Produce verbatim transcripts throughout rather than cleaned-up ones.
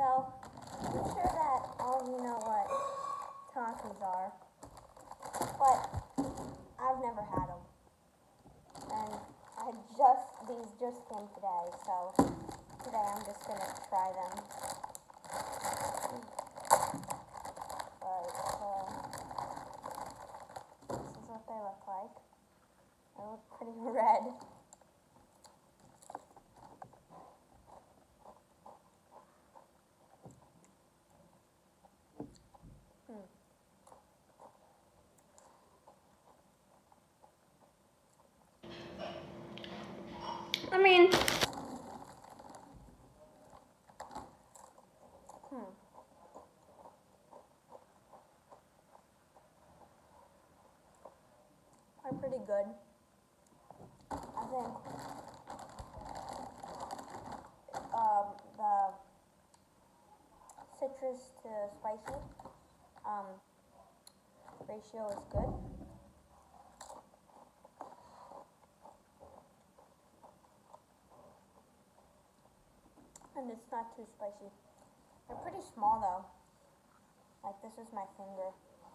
Well, I'm sure that all of you know what Takis are, but I've never had them. And I just, these just came today, so today I'm just going to try them. But, uh, this is what they look like. They look pretty red. Hmm. I mean, hmm. They're pretty good. I think um, the citrus to spicy um, ratio is good. And it's not too spicy. They're pretty small though. Like this is my finger.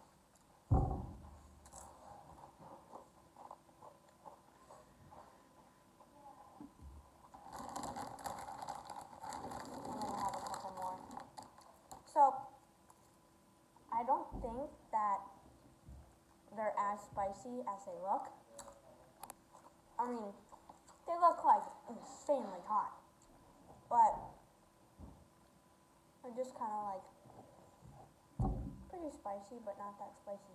So, I don't think that they're as spicy as they look. I mean, they look like insanely hot, but they're just kind of like pretty spicy, but not that spicy.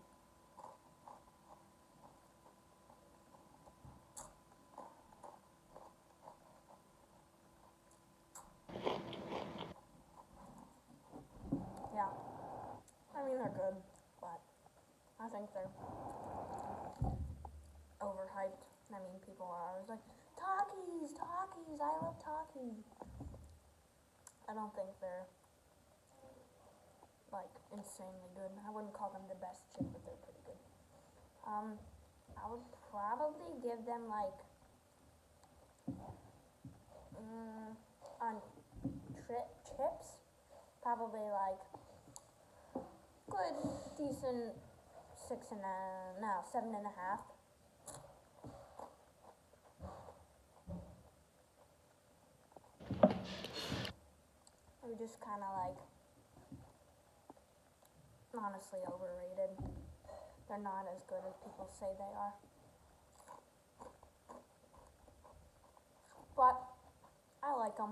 Yeah, I mean they're good, but I think they're overhyped. I mean, people are always like, Takis, Takis, I love Takis. I don't think they're like insanely good. I wouldn't call them the best chip, but they're pretty good. Um, I would probably give them like mm, on tri chips, probably like good, decent six and a no seven and a half. They're just kind of like honestly overrated. They're not as good as people say they are. But I like them.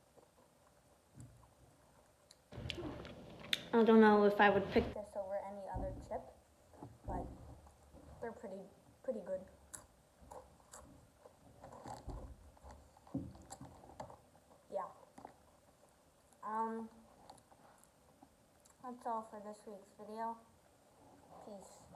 I don't know if I would pick this over any other chip, but they're pretty pretty good. Yeah. Um, that's all for this week's video. Peace.